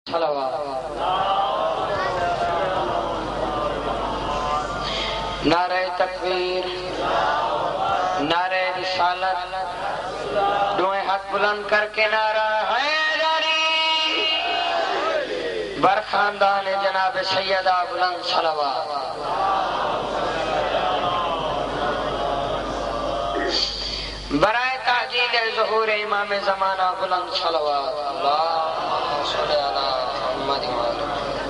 नारे तकबीर, नारे रिसालत, दोए हाथ बुलंद करके नारा हैदरी बरखानदान जनाब सैयदा बुलंद सलवात। बराए ताजील ज़ुहूर इमाम ज़माना बुलंद सलवात। अल्लाहुम्मा सल्लि अला मुहम्मद व अला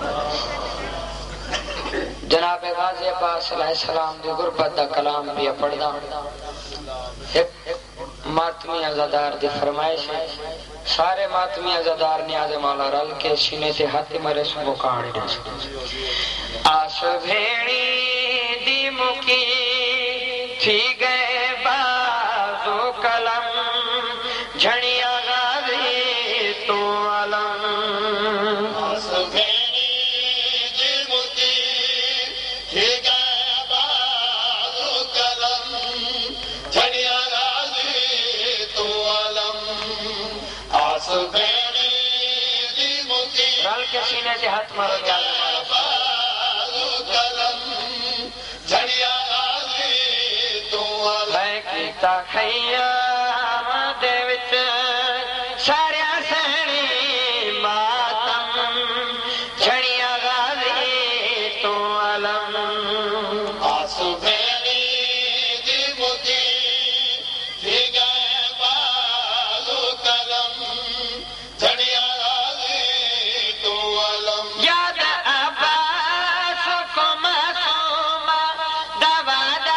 जनाब गाज़ी अब्बास अलैहिस्सलाम दी गुरबत दा कलाम पिया पढ़दा। एक मातमी अज़ादार दी फरमाइश है, सारे मातमी अज़ादार नियाज़ मौला रल के सीने से हाथ मरे सुबह कहानी दे। आस भेड़ी दी मुकी थी गए बाज़ो कलम, झड़िया गाज़ी तो अलम। आस भेड़ी दी मुकी थी गए बाज़ो कलम, झड़िया गाज़ी तो अलम। आस भेड़ी दी मुकी रल के सीने से हाथ मारो याद बाज़ो कलम, झड़िया गाज़ी तो अलम। मैं कीता खैयाम दे विच सारिया सैनी मातम, झड़िया गाज़ी तो अलम। आसू भेड़ी दी मुकी थी गए बाज़ो कलम, झड़िया गाज़ी तो अलम। याद अब्बास को मासूमा दवादा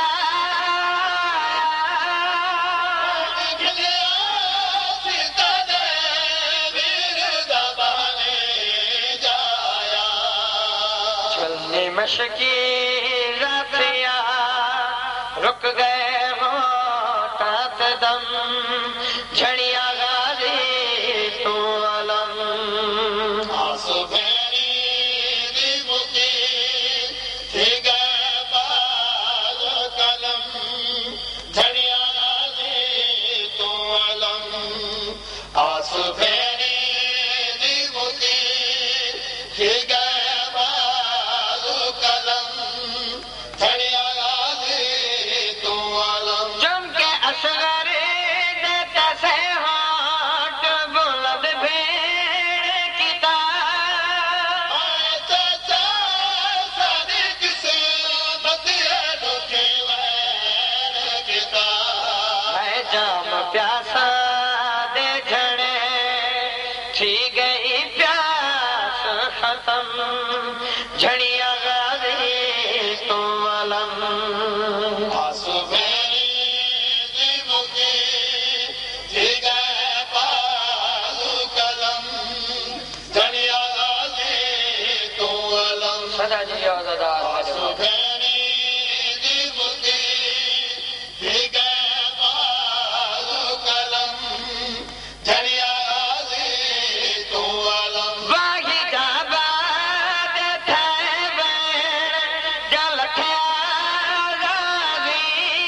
चलने मशकी रातिया रुक गए होठात दम, झड़िया गाज़ी तो अलम। आसू भेड़ी दी मुकी थी गए बाज़ो कलम, झड़िया गाज़ी तो अलम। आसू भेड़ी दी मुकी थी गए बाज़ो कलम, झड़िया गाज़ी तो अलम। जम के असगर देता से होठ बुलंद भेड़ किता, आए चाचा सदिक से बदिया ढोके वैर किता। है जाम प्यासा दे झड़े थी गई प्यास खत्म, झड़िया गाज़ी तो अलम। आसू भेड़ी दी मुकी थी गए बाज़ो कलम, झड़िया गाज़ी तो अलम। सदा जी आज़ादार आसू भेड़ी दी मुकी थी गए बाज़ो कलम, झड़िया गाज़ी तो अलम। बागी का बाद थे बैर जल ख्या गाज़ी,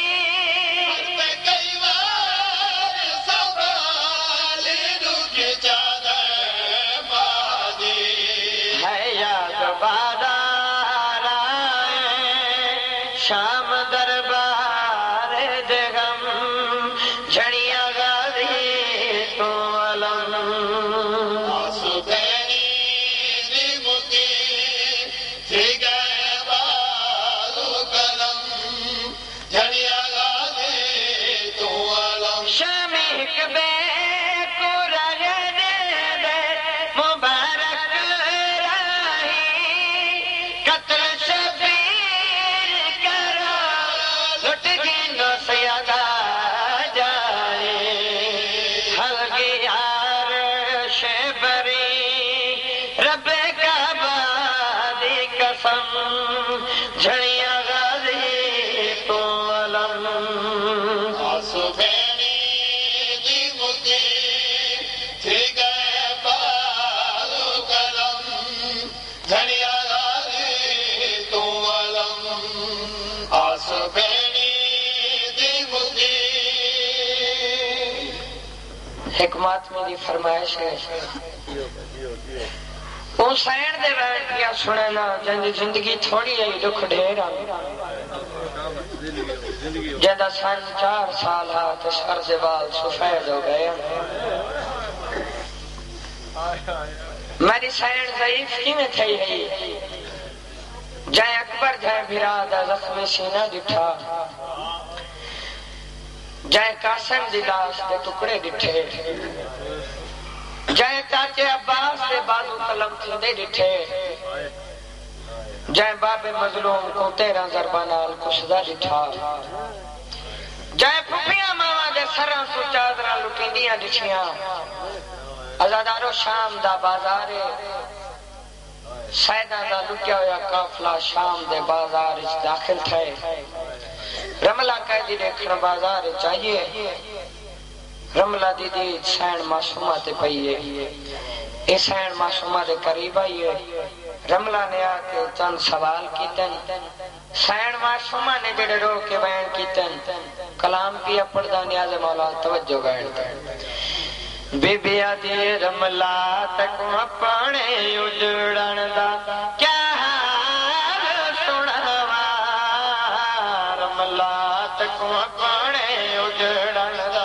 कई बार संभाली दुखी चादर बाज़ी। है याद बादार आए शाम दरबार दे गम, झड़िया गाज़ी तो अलम। आसू भेड़ी दी मुकी थी गए बाज़ो कलम, झड़िया गाज़ी तो अलम। शामी हिकबे को रहे दे मुबारक राही, कत्ल शबीर करो लुट गिनो सयादा जाए। हलगी यार शेबरी रब का बादी कसम, झड़िया गाज़ी तो अलम। आसू भेड़ी दी मुकी थी गए बाज़ो कलम, झड़िया गाज़ी तो अलम। आसू भेड़ी दी मुकी। एक मातमी दी फरमाइश है, वो सैन दे बैठ क्या सुने ना जंदी जिंदगी थोड़ी है दुख ढेर ज्यादा सन 4 साल हा तो सर से बाल सफेद हो गए मेरी सैन ज़ईफ किवें थई है जय अकबर जय भिरादा जख्मी सीना दिठा जय कासिम दी लाश दे टुकड़े दिठे जय चाचे अब्बास दे बाजू कलम थंदे दिठे जय बाबे मजलूम को 13 ज़रबा नाल कुशदा दिठा जय फुफिया मावा दे सरां सु चादरा लुटिंदियां दिठियां आजादारो शाम दा बाजार सैदा दा लुटिया होया काफला शाम दे बाजार विच दाखिल थे रमला कैदी देखण बाजार चाहिए रमला दीदी सैन मासूमा ते पई है ए सैन मासूमा दे करीब आई है रमला ने आके चंद सवाल कीतन सैन मासूमा ने जेड़े रो के बयान कीतन कलाम पिया पढ़दा नियाज मौला तवज्जो गण बीबी आदि रमला तक अपने उजड़न दा क्या हाल सुनावा रमला तक अपने उजड़न दा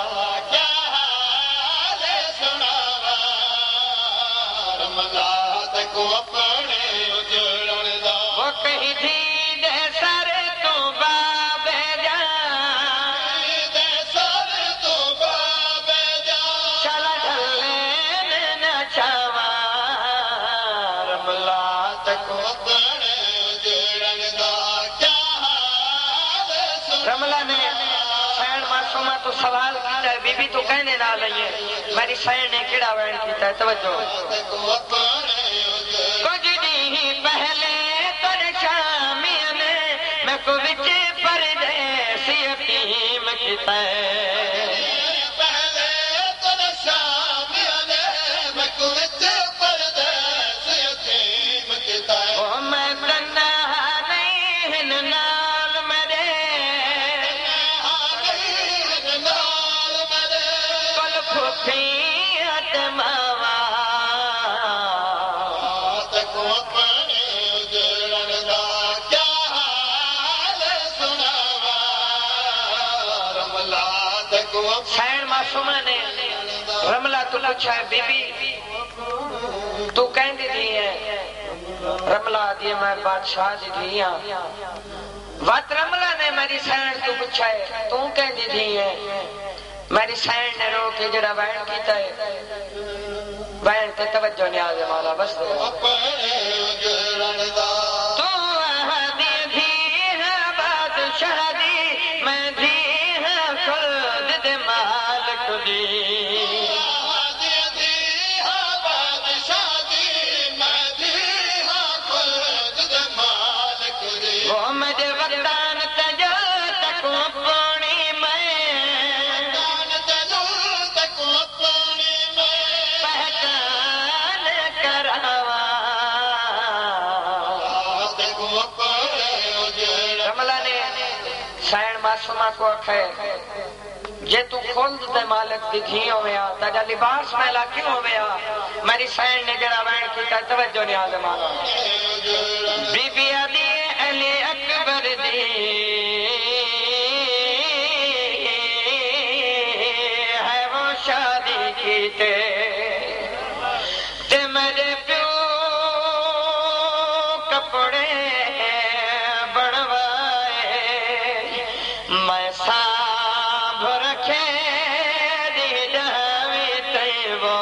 को अपने उजड़न दा वो कहीं थी दे सारे तो बाबे जा दे सारे तो बाबे जा चला ढले न छावा रमला तक अपने उजड़न दा क्या हाल रमला ने सैन मासूमा तो सवाल कीता बीबी तो कहने ना लई मेरी सैन ने केड़ा वैन कीता तवज्जो कुछ दी पहले तेरे शामिया ने मैं को विच परदेसी यतीम कीता पहले तेरे शामिया ने मैं को विच परदेसी यतीम कीता ओ मैं तन्ना नहीं हिन नाल मेरे नाल मेरे कल फुफी आत्मावा सैन मासूमा ने रमला तो पूछा है बीबी तू कहती थी है रमला दी मैं बादशाह दी थी वत रमला ने मेरी सैन तो पूछा है तू कहती थी है मेरी सैन ने रो के जरा बयान कीता है बयान ते तवज्जो नियाज मौला बस तू ahadi थी है बादशाह दी मैं थी है खुद दे मालिक दी वो मुझे वरदान तजो तक पानी में पहचान करावा रमला ने सैन मासूमा को आखे जे तू खुद दे मालिक दी थी होया ताजा लिबास मैला क्यों होया मेरी सैन ने जरा वैन कीता तवज्जो नियाज मांगा बीबी अली अली अकबर दी है वो शादी कीते ते मेरे प्यो कपड़े बनवाए मैं सांभ रखे दी जावी ते वो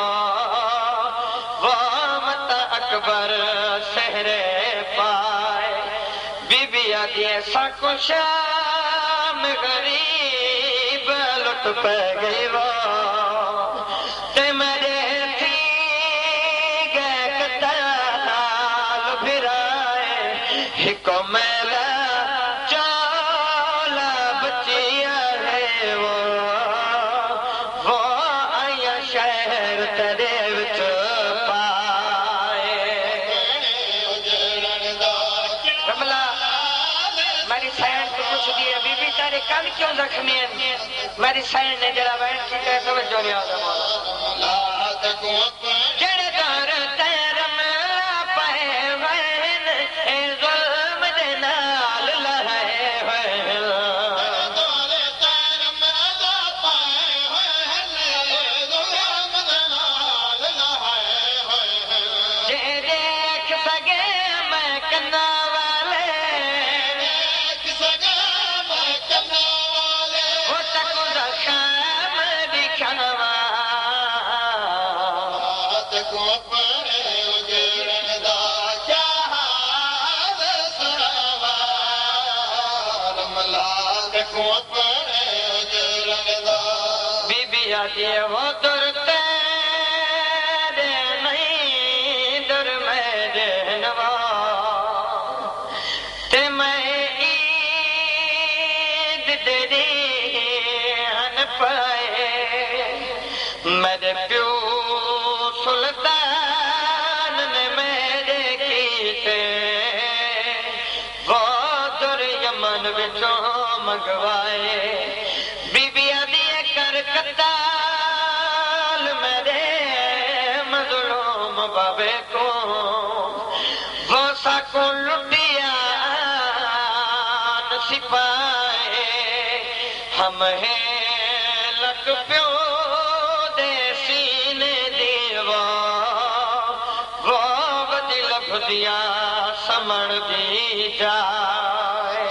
मत अकबर सहरे पाए बीबी आदि ऐसा को शाम गरीब लुट पे गई वो ते मेरे थी गए कताल फिराए हिको मेला चौला बचिया है वो आया शहर तेरे विच पाए रमला मेरी सैन तो कुछ दिए बीबी तेरे कल क्यों जख्मी है मेरी सैन ने जरा बैठ के कहा तवज्जो नहीं आता मौला जड़े दर ते रमला बीबी आती है वो दुरते नहीं दुर मेरे नवा ते मैं ईद तेरी हन पाए मेरे प्यो सुल्तान ने मेरे कीते वो दुर यमन विचों मंगवाए बीबी आदि कर कताल मेरे मजलूम बाबे को वो साको लुटिया सिपाए हम हैं लग प्यो दे सीने दीवा वो बदी लभदिया समण दी जाए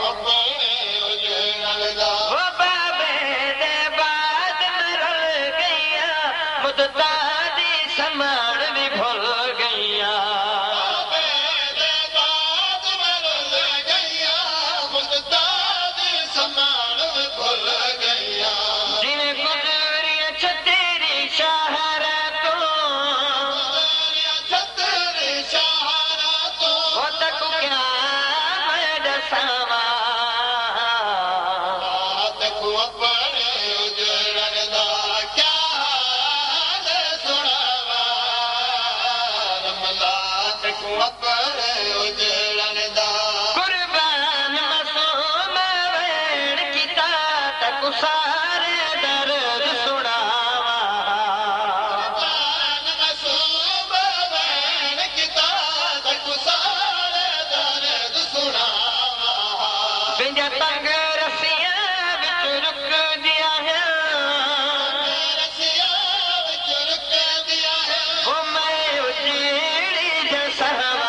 वो बाबे दे बाद मर गईया मुद्दादी समण भी भूल गईया जिन्हें गुजरिया छतेरी शहरा तो वो तक क्या मैं दसावा कुर्बान मसूम वेण किता तक सारे दर्द सुनावा बिंजा तंग रसिया विच रुक दिया है वो मैं उजीड़ी जसवा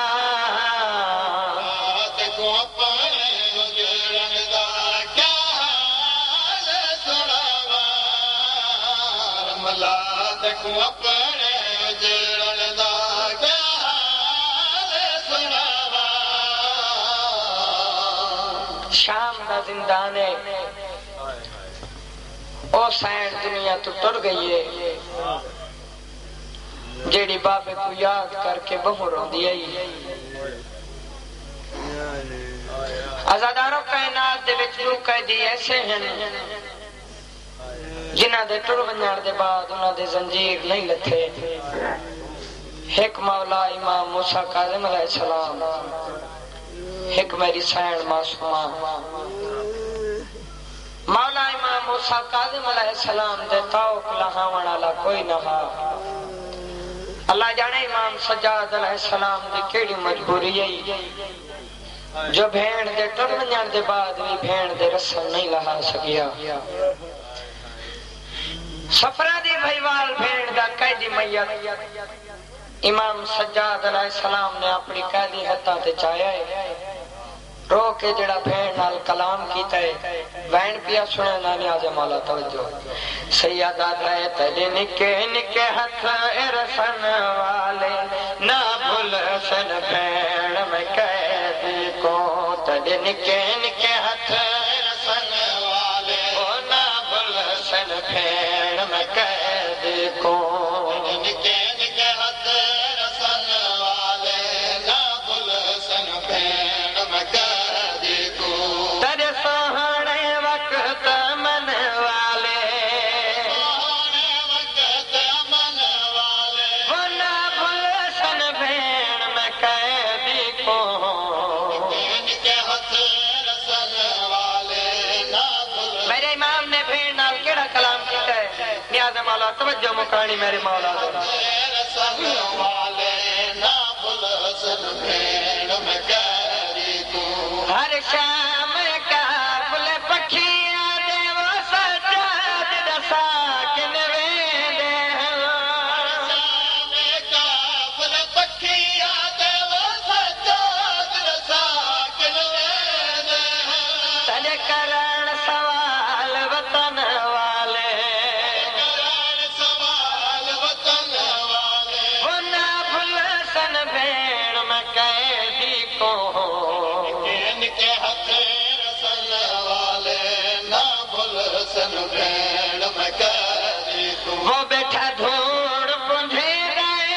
शाम का जिंदान है ओ सैन दुनिया तो टुर गई है जेड़ी बाबे को याद करके बहु रोंदी आई आजादारों कायनात दे विच रूह कैदी ऐसे हैं जिन्हां दे टुर वंजण दे बाद उन्हां दे जंजीर नहीं लथे एक मौला इमाम मूसा काज़िम अलैहिस्सलाम एक मेरी सैन मासूमा मौला इमाम मूसा काज़िम अलैहिस्सलाम दे तौक लहावण वाला कोई ना हा अल्लाह जाने इमाम सज्जाद अलैहिस्सलाम दी केड़ी मजबूरी है जो भेड़ दे टुर वंजण दे बाद भी भेड़ दे रस्म नहीं लहा सकिया सफरा दी भईवाल भेड़ दा कैदी मैयत इमाम सज्जाद अलैहिस्सलाम ने अपनी कैदी हत्था ते चाया है रो के जड़ा भेड़ नाल कलाम कीता है वैन पिया सुने ना नियाज़ मौला तवज्जो सैयदा दे तेरे निके निके हथ रसन वाले ना भूल सन भेड़ में कैदी को तेरे निके निके हथ रसन वाले ओ ना भूल सन भेड़ में कैदी को निके निके हथ रसन वाले ना भूल सन भेड़ में कैदी को तेरे सोहने वक्त मन वाले वो ना भूल सन भेड़ में कैदी को मेरे इमाम ने भेड़ नाल केड़ा कलाम कीता है नियाज़ मौला तवज्जो मुकानी मेरे मौला हर शाम का फुल पखिया दे वो सज्जाद दसा किन वेंदे तने करण सवाल वतन वाले वो ना भूल सन भेड़ में कैदी को के हथ वो बैठा धूड़ पुंझे गए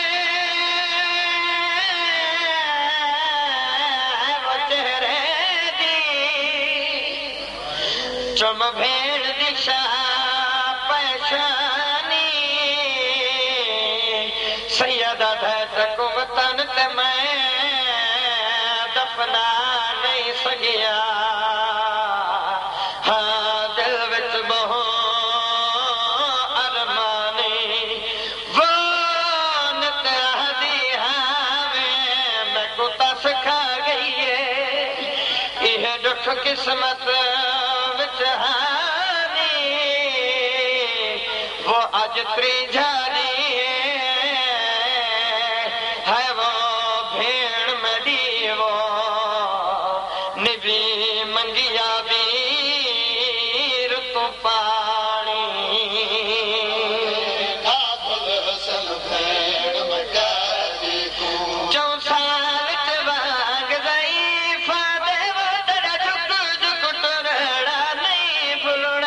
वो चेहरे दी चुम भेड़ दिशा पैशानी सैयदा तक वतन ते मैं दफना नहीं सकिया हाँ दिल विच बहु अरमानी वो नदी हावे मैं को तस खा गई है यह दुख किस्मत विच हानी वो अज त्रीजानी है वो भेड़ मडी वो निबी मंगिया वीर तो पानी चौसाल वाग गई फादे वो दरा झुक झुक टुरड़ा नहीं भुलना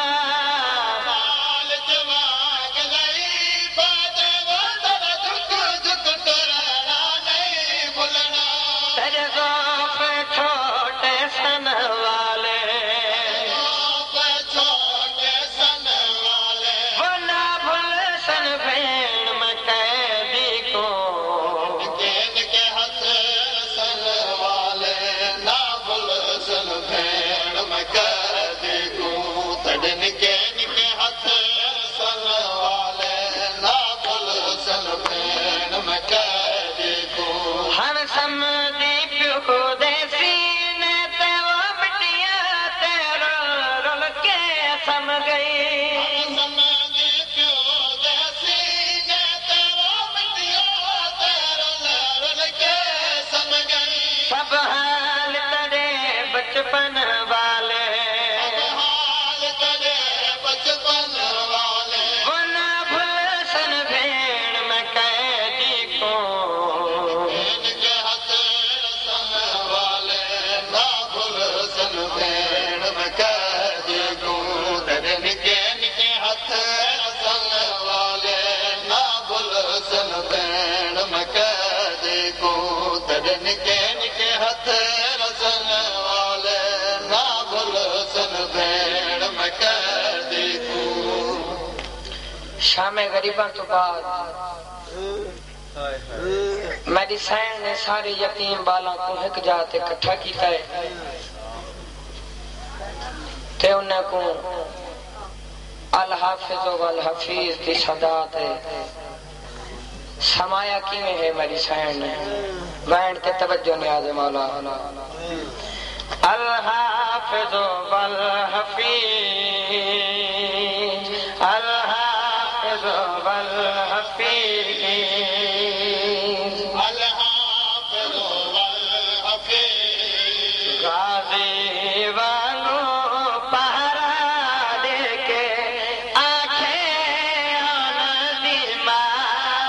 छोटे सन वाले वो ना भूल सन भेड़ में कैदी को के हाथ सन वाले ना भूल सन भेड़ में कैदी को तड़न के हाथ सन वाले ना भूल सन भेड़ में कैदी को हर समझी प्यो देसी ने ते वो बिटिया तेरो रुल के सम गई सब हाल तेरे बचपन वाले वो ना भूल सन भेड़ में कैदी को निके हथ रसन वाले ना भूल सन भेड़ में कैदी को शामे गरीबा तो बाद मेरी सैन ने सारे यतीम बाला को एक जात इकट्ठा किया है ते उन्हें को अल हाफिज वल हफीज की सदात है समाया किवें है मेरी सैन ने वैन के तवज्जो नियाज़ मौला अल हाफिज वल हफीज अल हाफिज वल हफीज अल हाफिज वल हफीज गाजी वालो पहरा दे के आंखें नदी मां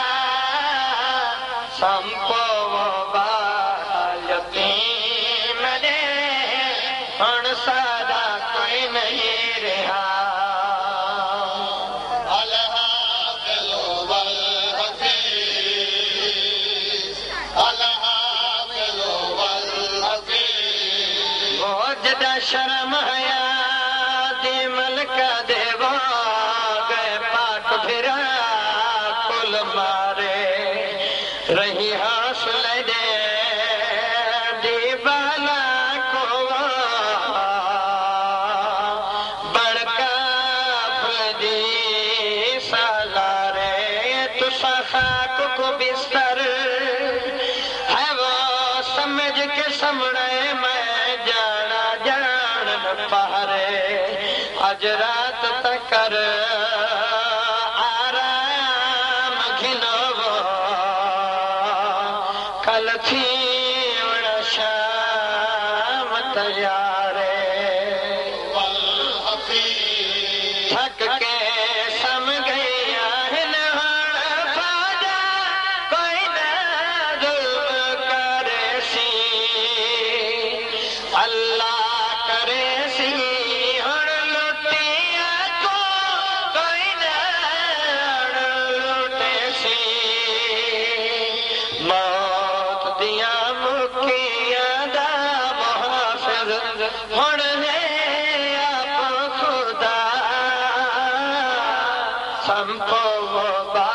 संपो यतीम दे हण सादा कोई नहीं रहा अल हाफिज वल हफीज अल हाफिज वल हफीज वो जदा शर्म हया दे मलका देवा गए पाट फिरा कुल मारे रही हौसले दे दीवाना को बड़का फदी सालारे तुसा खाक को बिस्तर है वो समझ के समणे मैं जाना जान न पारे अज रात तक आराम घिनो कल थी शाम तैयारे थक के सम गया कोई ना जुल्म करे सी अल्लाह करे सी हुण लुटिया को कोई ना दिया मुखिया दा मुहाफिज हुण है आप खुदा संपो बा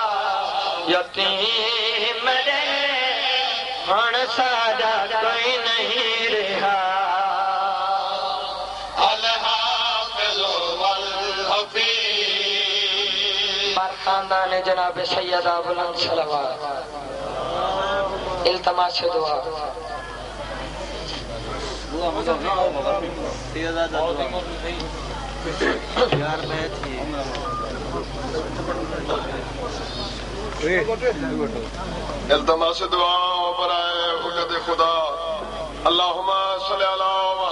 यतीम रे हुण सादा कोई नहीं रहा खानदान जनाब सैयदा बुलंद सलवात इल्तमास दुआ इल्तमास दुआ बराए हुज्जत खुदा अल्लाहुम्मा सल्ली अला